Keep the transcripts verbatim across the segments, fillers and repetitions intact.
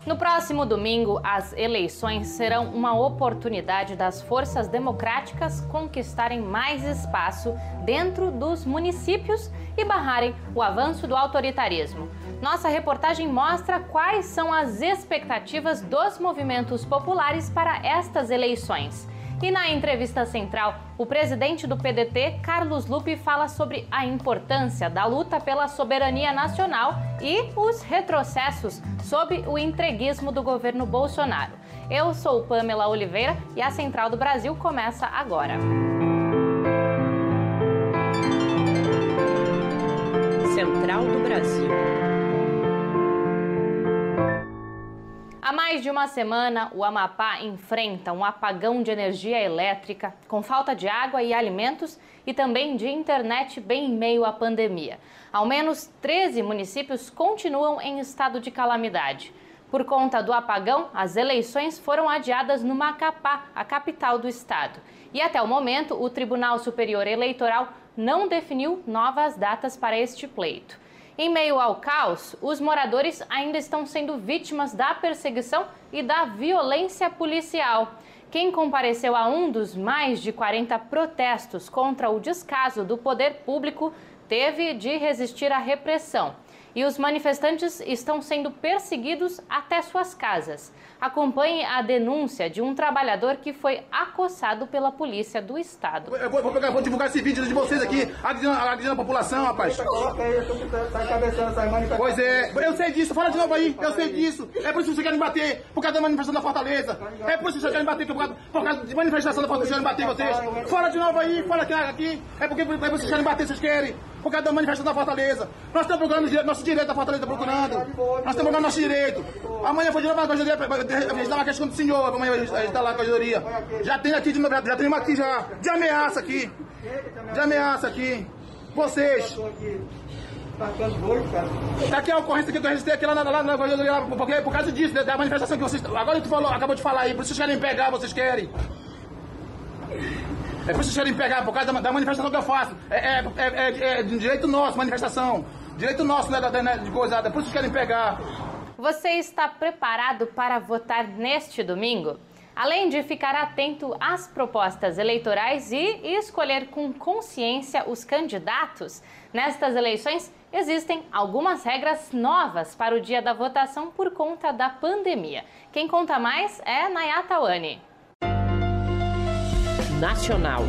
No próximo domingo, as eleições serão uma oportunidade das forças democráticas conquistarem mais espaço dentro dos municípios e barrarem o avanço do autoritarismo. Nossa reportagem mostra quais são as expectativas dos movimentos populares para estas eleições. E na entrevista central, o presidente do P D T, Carlos Lupe, fala sobre a importância da luta pela soberania nacional e os retrocessos sob o entreguismo do governo Bolsonaro. Eu sou Pamela Oliveira e a Central do Brasil começa agora. Central do Brasil. Há mais de uma semana, o Amapá enfrenta um apagão de energia elétrica, com falta de água e alimentos e também de internet bem em meio à pandemia. Ao menos treze municípios continuam em estado de calamidade. Por conta do apagão, as eleições foram adiadas no Macapá, a capital do estado. E até o momento, o Tribunal Superior Eleitoral não definiu novas datas para este pleito. Em meio ao caos, os moradores ainda estão sendo vítimas da perseguição e da violência policial. Quem compareceu a um dos mais de quarenta protestos contra o descaso do poder público teve de resistir à repressão. E os manifestantes estão sendo perseguidos até suas casas. Acompanhe a denúncia de um trabalhador que foi acossado pela polícia do estado. Eu vou, vou, pegar, vou divulgar esse vídeo de vocês aqui, agredindo, agredindo a população, rapaz. Pois é, eu sei disso, fala de novo aí, eu sei disso. É por isso que vocês querem me bater, por causa da manifestação da Fortaleza. É por isso que vocês querem me bater, por causa, por causa de manifestação da Fortaleza, vocês querem bater vocês. Fala de novo aí, fala aqui, aqui. É porque é vocês querem bater, vocês querem. Por causa da manifestação da Fortaleza. Nós estamos procurando nosso direito da Fortaleza, procurando. Nós estamos procurando nosso direito. Amanhã foi de novo a corregedoria, a gente dá uma questão do senhor, amanhã a gente está lá na corregedoria. Já tem aqui, já tem uma aqui já, de ameaça aqui. De ameaça aqui. Vocês. Tá aqui a ocorrência que eu registrei aqui lá na, lá na corregedoria, porque por causa disso, da manifestação que vocês... Agora tu falou, acabou de falar aí, por isso vocês querem pegar, vocês querem. É por isso que vocês querem pegar, por causa da, da manifestação que eu faço. É, é, é, é, é direito nosso, manifestação. Direito nosso, né, de coisada. É por isso que vocês querem pegar. Você está preparado para votar neste domingo? Além de ficar atento às propostas eleitorais e escolher com consciência os candidatos, nestas eleições existem algumas regras novas para o dia da votação por conta da pandemia. Quem conta mais é Nayata Wani. Nacional.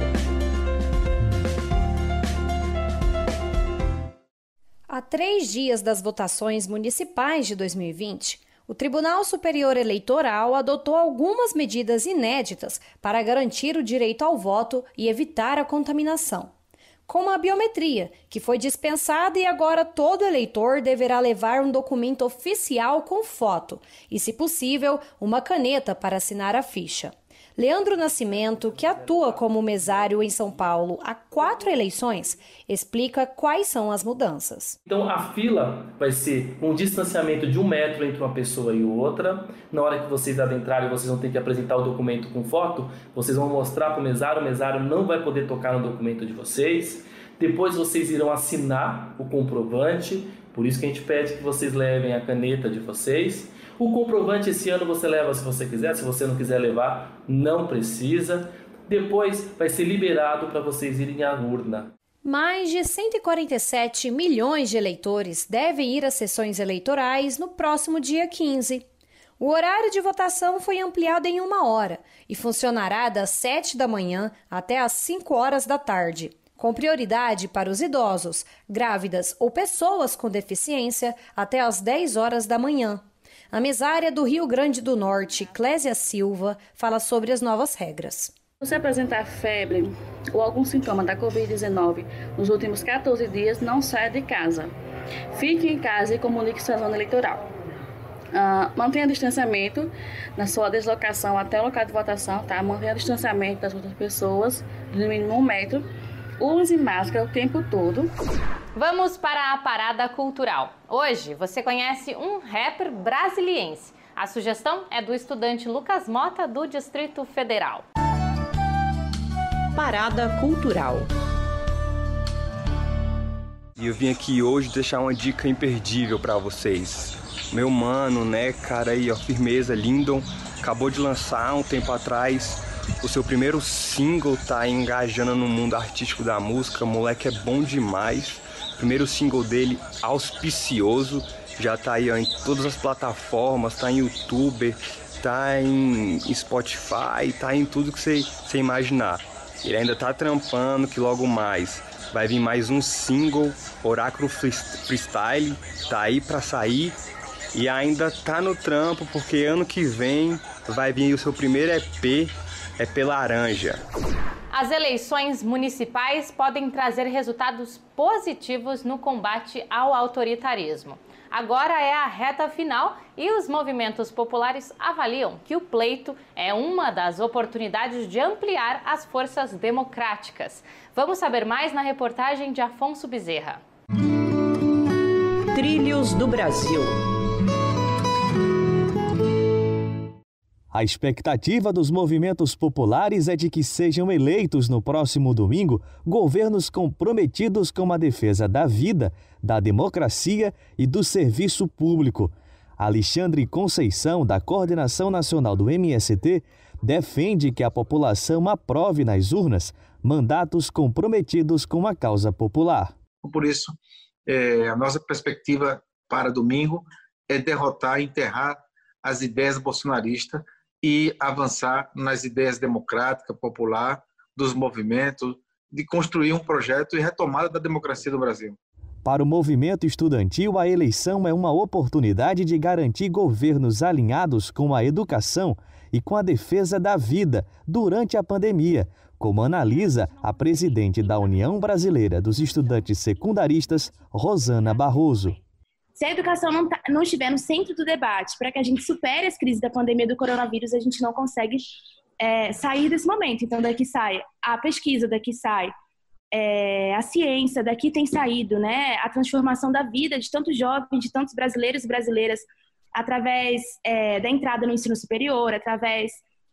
Há três dias das votações municipais de dois mil e vinte, o Tribunal Superior Eleitoral adotou algumas medidas inéditas para garantir o direito ao voto e evitar a contaminação, como a biometria, que foi dispensada e agora todo eleitor deverá levar um documento oficial com foto e, se possível, uma caneta para assinar a ficha. Leandro Nascimento, que atua como mesário em São Paulo há quatro eleições, explica quais são as mudanças. Então a fila vai ser um distanciamento de um metro entre uma pessoa e outra. Na hora que vocês adentrarem, vocês vão ter que apresentar o documento com foto. Vocês vão mostrar para o mesário, o mesário não vai poder tocar no documento de vocês. Depois vocês irão assinar o comprovante, por isso que a gente pede que vocês levem a caneta de vocês. O comprovante esse ano você leva se você quiser, se você não quiser levar, não precisa. Depois vai ser liberado para vocês irem à urna. Mais de cento e quarenta e sete milhões de eleitores devem ir às sessões eleitorais no próximo dia quinze. O horário de votação foi ampliado em uma hora e funcionará das sete da manhã até às cinco horas da tarde, com prioridade para os idosos, grávidas ou pessoas com deficiência até às dez horas da manhã. A mesária do Rio Grande do Norte, Clésia Silva, fala sobre as novas regras. Se você apresentar febre ou algum sintoma da covid dezenove nos últimos quatorze dias, não saia de casa. Fique em casa e comunique sua zona eleitoral. Uh, mantenha distanciamento na sua deslocação até o local de votação, tá? Mantenha distanciamento das outras pessoas, no mínimo um metro. Use máscara o tempo todo. Vamos para a parada cultural. Hoje você conhece um rapper brasiliense. A sugestão é do estudante Lucas Mota, do Distrito Federal. Parada cultural. E eu vim aqui hoje deixar uma dica imperdível para vocês. Meu mano, né, cara aí, ó, firmeza, Lindon, acabou de lançar um tempo atrás o seu primeiro single, tá engajando no mundo artístico da música, moleque é bom demais. Primeiro single dele, Auspicioso, já tá aí ó, em todas as plataformas, tá em YouTube, tá em Spotify, tá em tudo que você, você imaginar. Ele ainda tá trampando, que logo mais vai vir mais um single, Oráculo Freestyle, tá aí pra sair. E ainda tá no trampo, porque ano que vem vai vir o seu primeiro E P, E P Laranja. As eleições municipais podem trazer resultados positivos no combate ao autoritarismo. Agora é a reta final e os movimentos populares avaliam que o pleito é uma das oportunidades de ampliar as forças democráticas. Vamos saber mais na reportagem de Afonso Bezerra. Trilhos do Brasil. A expectativa dos movimentos populares é de que sejam eleitos no próximo domingo governos comprometidos com a defesa da vida, da democracia e do serviço público. Alexandre Conceição, da Coordenação Nacional do M S T, defende que a população aprove nas urnas mandatos comprometidos com a causa popular. Por isso, é, a nossa perspectiva para domingo é derrotar e enterrar as ideias bolsonaristas e avançar nas ideias democráticas, popular, dos movimentos, de construir um projeto e retomada da democracia do Brasil. Para o movimento estudantil, a eleição é uma oportunidade de garantir governos alinhados com a educação e com a defesa da vida durante a pandemia, como analisa a presidente da União Brasileira dos Estudantes Secundaristas, Rosana Barroso. Se a educação não, tá, não estiver no centro do debate, para que a gente supere as crises da pandemia do coronavírus, a gente não consegue é, sair desse momento. Então, daqui sai a pesquisa, daqui sai é, a ciência, daqui tem saído, né, a transformação da vida de tantos jovens, de tantos brasileiros e brasileiras, através é, da entrada no ensino superior, através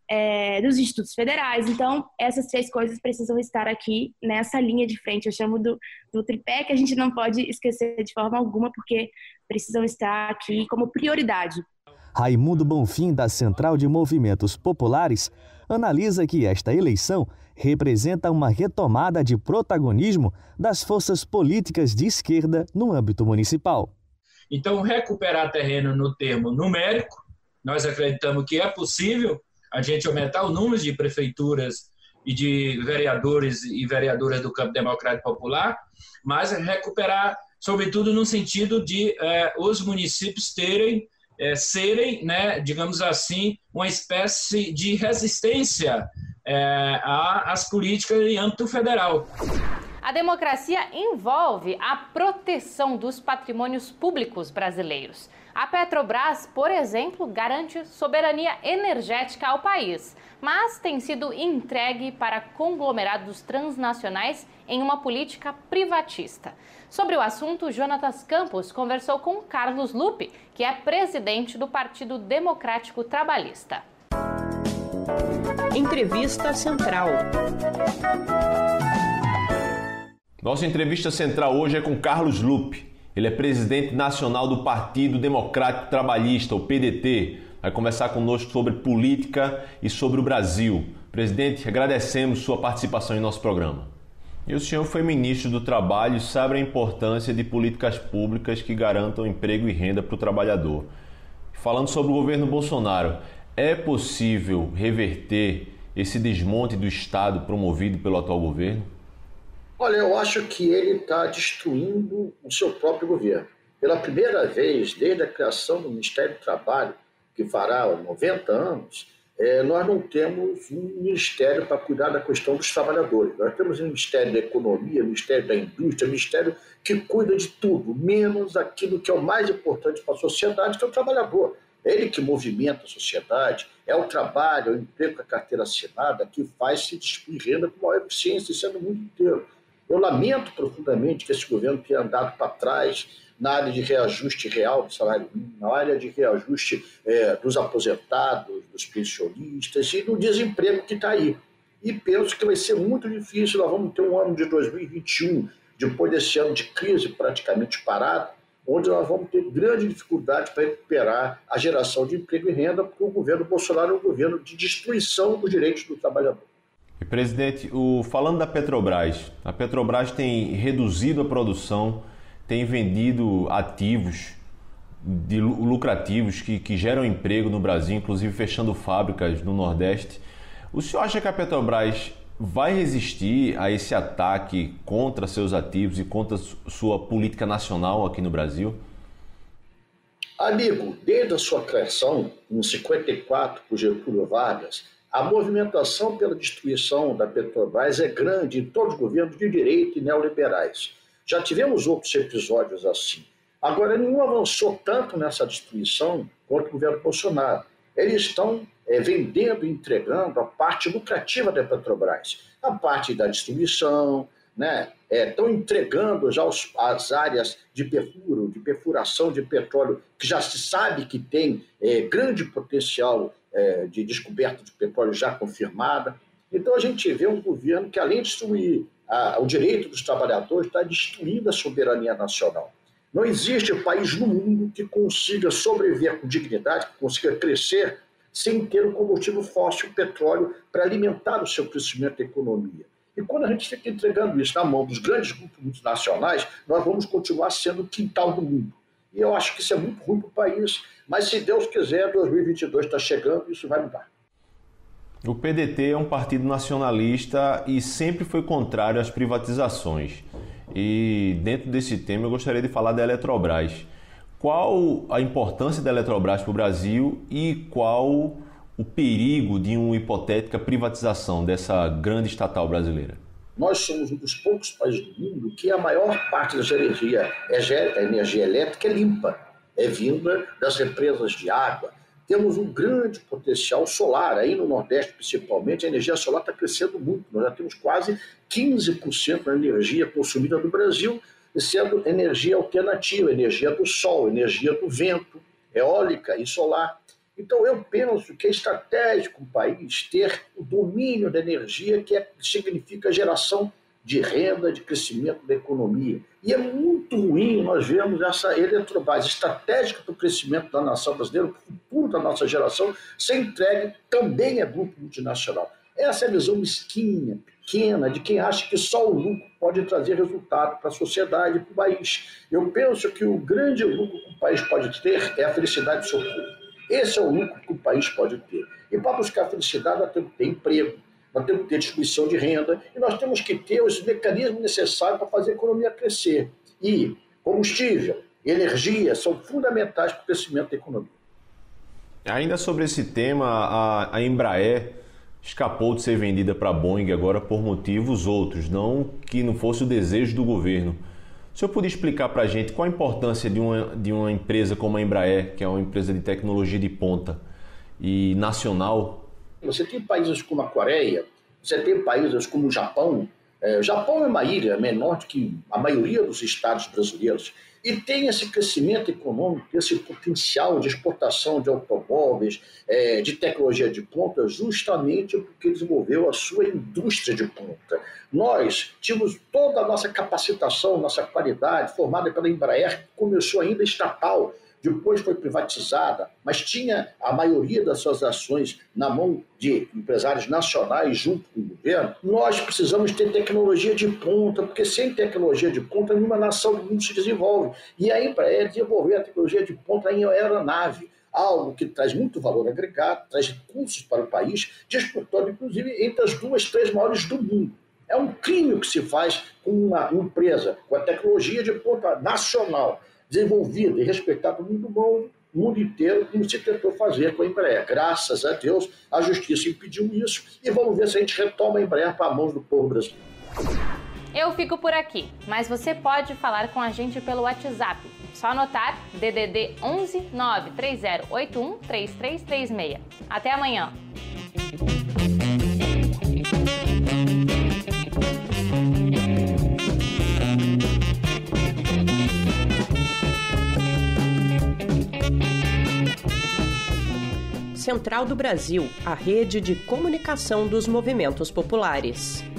é, dos institutos federais. Então, essas três coisas precisam estar aqui nessa linha de frente. Eu chamo do, do tripé, que a gente não pode esquecer de forma alguma, porque precisam estar aqui como prioridade. Raimundo Bonfim, da Central de Movimentos Populares, analisa que esta eleição representa uma retomada de protagonismo das forças políticas de esquerda no âmbito municipal. Então, recuperar terreno no termo numérico, nós acreditamos que é possível a gente aumentar o número de prefeituras e de vereadores e vereadoras do campo democrático popular, mas recuperar, sobretudo, no sentido de eh, os municípios terem, eh, serem, né, digamos assim, uma espécie de resistência eh, às políticas em âmbito federal. A democracia envolve a proteção dos patrimônios públicos brasileiros. A Petrobras, por exemplo, garante soberania energética ao país, mas tem sido entregue para conglomerados transnacionais em uma política privatista. Sobre o assunto, Jonatas Campos conversou com Carlos Lupe, que é presidente do Partido Democrático Trabalhista. Entrevista Central. Nossa entrevista central hoje é com Carlos Lupe. Ele é presidente nacional do Partido Democrático Trabalhista, o P D T. Vai conversar conosco sobre política e sobre o Brasil. Presidente, agradecemos sua participação em nosso programa. E o senhor foi ministro do Trabalho e sabe a importância de políticas públicas que garantam emprego e renda para o trabalhador. Falando sobre o governo Bolsonaro, é possível reverter esse desmonte do Estado promovido pelo atual governo? Olha, eu acho que ele está destruindo o seu próprio governo. Pela primeira vez, desde a criação do Ministério do Trabalho, que fará noventa anos, é, nós não temos um ministério para cuidar da questão dos trabalhadores. Nós temos o Ministério da Economia, o Ministério da Indústria, o Ministério que cuida de tudo, menos aquilo que é o mais importante para a sociedade, que é o trabalhador. É ele que movimenta a sociedade, é o trabalho, é o emprego com a carteira assinada que faz se distribuir renda com maior eficiência, isso é no mundo inteiro. Eu lamento profundamente que esse governo tenha andado para trás na área de reajuste real do salário mínimo, na área de reajuste é, dos aposentados, dos pensionistas e do desemprego que está aí. E penso que vai ser muito difícil, nós vamos ter um ano de dois mil e vinte e um depois desse ano de crise praticamente parado, onde nós vamos ter grande dificuldade para recuperar a geração de emprego e renda, porque o governo Bolsonaro é um governo de destruição dos direitos do trabalhador. E, presidente, o, falando da Petrobras, a Petrobras tem reduzido a produção, tem vendido ativos de lucrativos que, que geram emprego no Brasil, inclusive fechando fábricas no Nordeste. O senhor acha que a Petrobras vai resistir a esse ataque contra seus ativos e contra sua política nacional aqui no Brasil? Amigo, desde a sua criação, em cinquenta e quatro, por Getúlio Vargas, a movimentação pela destruição da Petrobras é grande em todos os governos de direita e neoliberais. Já tivemos outros episódios assim. Agora, nenhum avançou tanto nessa destruição quanto o governo Bolsonaro. Eles estão é, vendendo e entregando a parte lucrativa da Petrobras, a parte da distribuição, né? É, estão entregando já os, as áreas de perfuro, de perfuração de petróleo, que já se sabe que tem é, grande potencial é, de descoberta de petróleo já confirmada. Então, a gente vê um governo que, além de destruir a, o direito dos trabalhadores, está destruindo a soberania nacional. Não existe país no mundo que consiga sobreviver com dignidade, que consiga crescer sem ter um combustível fóssil, o petróleo, para alimentar o seu crescimento da economia. E quando a gente fica entregando isso na mão dos grandes grupos multinacionais, nós vamos continuar sendo o quintal do mundo. E eu acho que isso é muito ruim para o país, mas se Deus quiser, dois mil e vinte e dois está chegando e isso vai mudar. O P D T é um partido nacionalista e sempre foi contrário às privatizações. E dentro desse tema eu gostaria de falar da Eletrobras. Qual a importância da Eletrobras para o Brasil e qual o perigo de uma hipotética privatização dessa grande estatal brasileira? Nós somos um dos poucos países do mundo que a maior parte da energia, a energia elétrica é limpa, é vinda das represas de água. Temos um grande potencial solar, aí no Nordeste principalmente, a energia solar está crescendo muito. Nós já temos quase quinze por cento da energia consumida no Brasil, sendo energia alternativa, energia do sol, energia do vento, eólica e solar. Então eu penso que é estratégico o país ter o domínio da energia, que é, significa geração de renda, de crescimento da economia. E é muito ruim nós vermos essa Eletrobras estratégica para o crescimento da nação brasileira, para o futuro da nossa geração, ser entregue também a grupo multinacional. Essa é a visão mesquinha, pequena, de quem acha que só o lucro pode trazer resultado para a sociedade e para o país. Eu penso que o grande lucro que o país pode ter é a felicidade do seu povo. Esse é o lucro que o país pode ter. E para buscar a felicidade, nós temos que ter emprego, nós temos que ter distribuição de renda e nós temos que ter os mecanismos necessários para fazer a economia crescer. E combustível, energia são fundamentais para o crescimento da economia. Ainda sobre esse tema, a, a Embraer escapou de ser vendida para a Boeing agora por motivos outros, não que não fosse o desejo do governo. O senhor podia explicar para a gente qual a importância de uma, de uma empresa como a Embraer, que é uma empresa de tecnologia de ponta e nacional? Você tem países como a Coreia, você tem países como o Japão. É, o Japão é uma ilha menor do que a maioria dos estados brasileiros e tem esse crescimento econômico, esse potencial de exportação de automóveis, é, de tecnologia de ponta, justamente porque desenvolveu a sua indústria de ponta. Nós tínhamos toda a nossa capacitação, nossa qualidade formada pela Embraer, que começou ainda estatal, depois foi privatizada, mas tinha a maioria das suas ações na mão de empresários nacionais junto com o governo. Nós precisamos ter tecnologia de ponta, porque sem tecnologia de ponta nenhuma nação do mundo se desenvolve. E a Embraer desenvolveu a tecnologia de ponta em aeronave, algo que traz muito valor agregado, traz recursos para o país, disputando inclusive entre as duas, três maiores do mundo. É um crime que se faz com uma empresa com a tecnologia de ponta nacional, desenvolvida e respeitada no mundo, mundo inteiro, como se tentou fazer com a Embraer. Graças a Deus, a justiça impediu isso e vamos ver se a gente retoma a Embraer para a mão do povo brasileiro. Eu fico por aqui, mas você pode falar com a gente pelo WhatsApp. Só anotar D D D onze nove três zero oito um três três três seis. Até amanhã! Central do Brasil, a rede de comunicação dos movimentos populares.